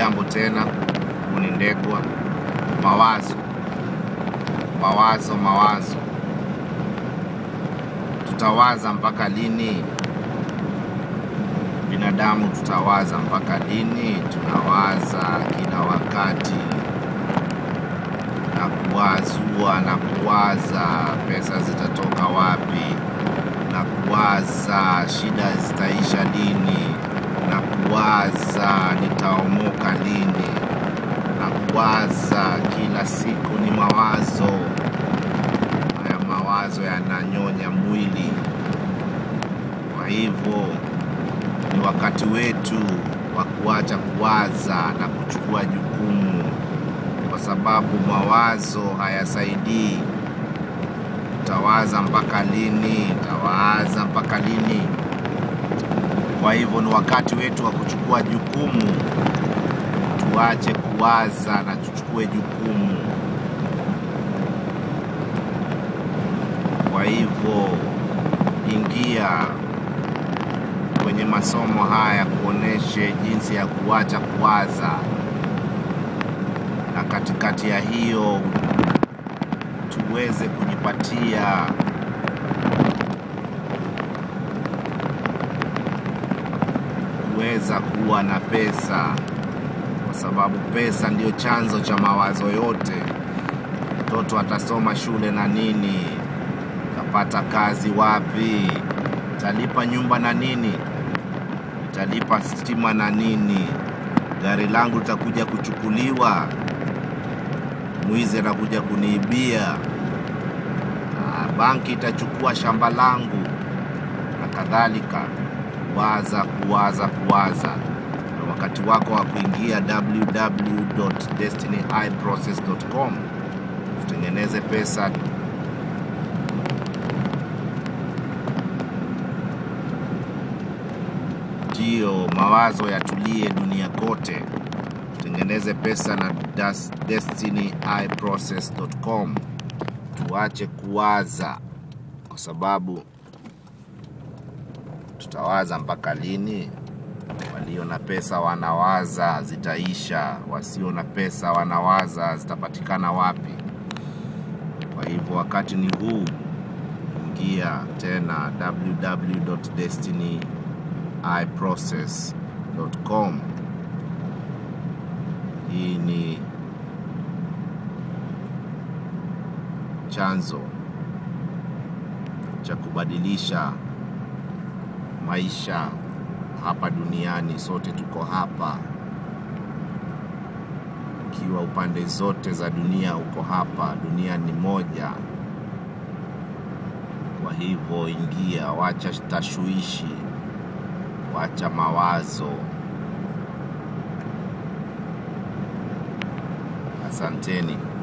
Hamjambo tena, ni Ndegwa. Mawazo. Tutawaza mpaka lini? Binadamu tutawaza mpaka lini? Tunawaza kila wakati na kuwaza pesa zitatoka wapi, na kuwaza shida zitaisha lini, na kuwaza nitaomoka lini, na kuwaza kila siku. Ni mawazo. Haya mawazo yananyonya mwili. Kwa hivyo ni wakati wetu wa kuacha kuwaza na kuchukua jukumu, kwa sababu mawazo hayasaidii. Utawaza mpaka lini? Kwa hivyo ni wakati wetu wa kuchukua jukumu. Tuache kuwaza na tuchukue jukumu. Kwa hivyo ingia kwenye masomo haya kuoneshe jinsi ya kuacha kuwaza, na katikati ya hiyo tuweze kujipatia kuweza kuwa na pesa, kwa sababu pesa ndio chanzo cha mawazo yote. Mtoto atasoma shule na nini? Utapata kazi wapi? Utalipa nyumba na nini? Utalipa stima na nini? Gari langu litakuja kuchukuliwa, mwizi atakuja kuniibia, banki itachukua shamba langu, na kadhalika. Kuwaza. Na wakati wako wa kuingia www.destinyhighprocess.com tutengeneze pesa. Ndio mawazo yatulie dunia kote. Tutengeneze pesa na destinyhighprocess.com. Tuache kuwaza, kwa sababu tutawaza mpaka lini? Walio na pesa wanawaza zitaisha, wasio na pesa wanawaza zitapatikana wapi? Kwa hivyo wakati ni huu. Ingia tena www.destinyhighprocess.com. Hii ni chanzo cha kubadilisha maisha hapa duniani. Sote tuko hapa, kiwa upande zote za dunia uko hapa. Dunia ni moja. Kwa hivyo ingia, wacha tashwishi, wacha mawazo. Asanteni.